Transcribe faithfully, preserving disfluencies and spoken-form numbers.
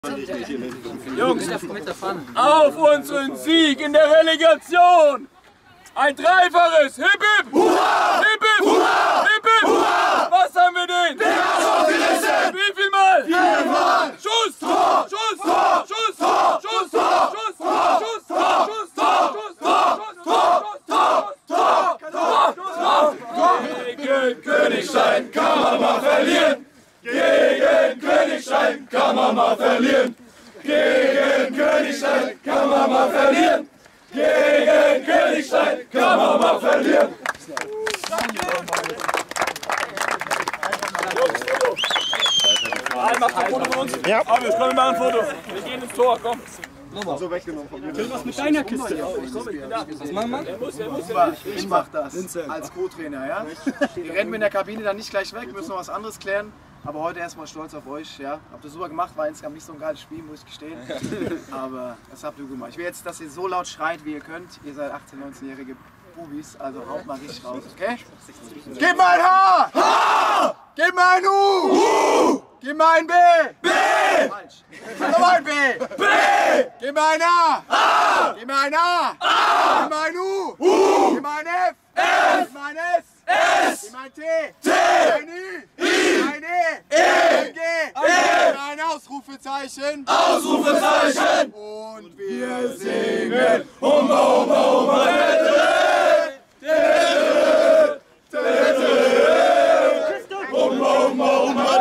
Jungs, auf unseren Sieg in der Relegation! Ein dreifaches Hip Hip! Hurra! Hip Hip! Hurra! Hip Hip! Hurra! Was haben wir denn? Den Arsch aufgerissen! Wie viel Mal? Viermal! Schuss! Tor! Schuss! Tor! Schuss! Tor! Schuss! Tor! Schuss! Tor! Schuss! Tor! Schuss! Tor! Schuss! Tor! Tor! Tor! Tor! Tor! Tor! Gegen Königstein kann man mal verlieren! Gegen Königstein kann man mal verlieren! Gegen Königstein kann man mal verlieren! Gegen Königstein kann man mal verlieren! Ein macht ein Foto von uns. Ja. Aber wir können machen ein Foto. Wir gehen ins Tor, komm. So weggenommen von mir. Was mit deiner Kiste? Was machen wir? Ich mach das als Co-Trainer, ja? Wir rennen in der Kabine dann nicht gleich weg, müssen noch was anderes klären. Aber heute erstmal stolz auf euch, ja? Habt ihr super gemacht, war insgesamt nicht so ein geiles Spiel, muss ich gestehen. Aber das habt ihr gut gemacht. Ich will jetzt, dass ihr so laut schreit, wie ihr könnt. Ihr seid achtzehn-, neunzehnjährige Bubis, also haut mal richtig raus, okay? Gib mal ein H! H! Gib mal ein U! U! Gib mal ein B! B! Falsch. Nochmal ein B! B! Gib mal ein A! A! Gib mal ein A! A! Gib mal ein U! U! Gib mal ein F! F! Gib mal ein S! S! Gib mal ein T! T! Ein I! I! Ein E! E! Ein G! G! Ein Ausrufezeichen! Ausrufezeichen! Und wir singen! Humba, humba, humba! Humba, humba, humba!